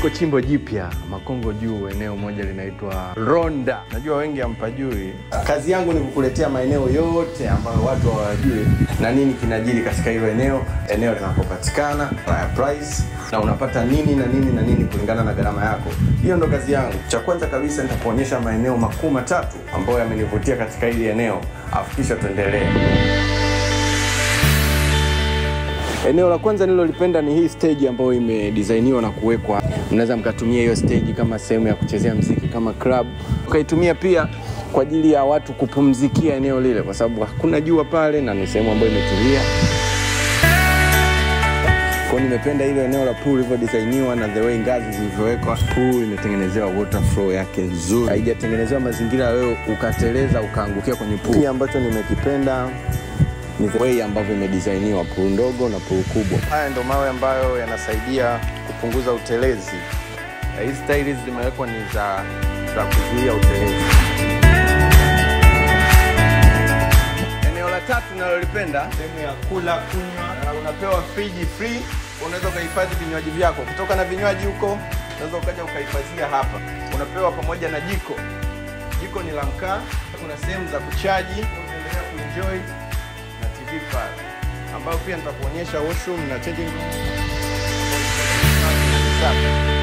Niko chimbo jipya Makongo juu, eneo moja linaitwa Ronda. Najua wengi hampajui. Kazi yangu ni kukuletea maeneo yote ambayo watu hawajui na nini kinajiri katika hilo eneo linapopatikana, price, na unapata nini na nini na nini kulingana na gharama yako. Hiyo ndo kazi yangu. Cha kwanza kabisa nitakuonyesha maeneo makuu matatu ambayo yamenivutia katika hili eneo, afu kisha tuendelee. Eneo la kwanza nililolipenda ni hii stage ambayo imedesigniwa na kuwekwa. Mnaweza mkatumia hiyo stage kama sehemu ya kuchezea muziki, kama club. Ukaitumia pia kwa ajili ya watu kupumzikia eneo lile, kwa sababu hakuna jua pale na ni sehemu ambayo imetulia. Kwa nimependa ile eneo la pool ilivyo designiwa na the way ngazi zilivyowekwa. Pool imetengenezewa water flow yake nzuri. Haijatengenezewa mazingira wewe ukateleza ukaangukia kwenye pool. Kile ambacho nimekipenda ni the way ambavyo imedesigniwa, pool ndogo na pool kubwa. Haya ndo mawe ambayo yanasaidia kupunguza utelezi. Hizi tiles zimewekwa ni za kuzuia utelezi. Eneo la tatu nalolipenda, sehemu ya kula, kunywa. Unapewa fridge free, unaweza kuhifadhi vinywaji vyako. Kutoka na vinywaji huko, unaweza ukaja ukahifadhia hapa. Unapewa pamoja na jiko. Jiko ni la mkaa, kuna sehemu za kuchaji, unaendelea kuenjoy na TV pale, ambayo pia nitakuonyesha washroom na changing room.